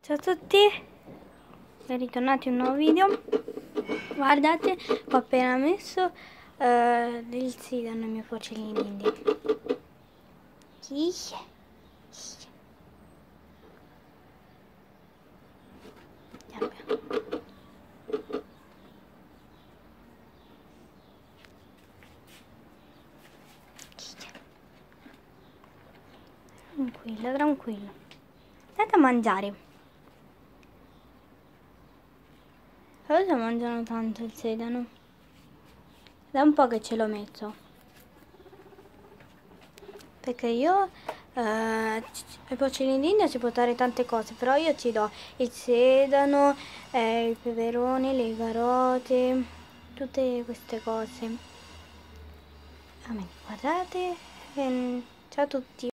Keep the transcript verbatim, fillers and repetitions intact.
Ciao a tutti, ben ritornati a un nuovo video. Guardate, ho appena messo uh, del sedano ai miei porcellini. Chi? Tranquillo, tranquillo. Andate a mangiare. Cosa mangiano tanto il sedano? Da un po' che ce l'ho messo. Perché io eh, ai porcellini d'India si può dare tante cose, però io ci do il sedano, eh, il peperone, le carote, tutte queste cose. Guardate, ehm, ciao a tutti.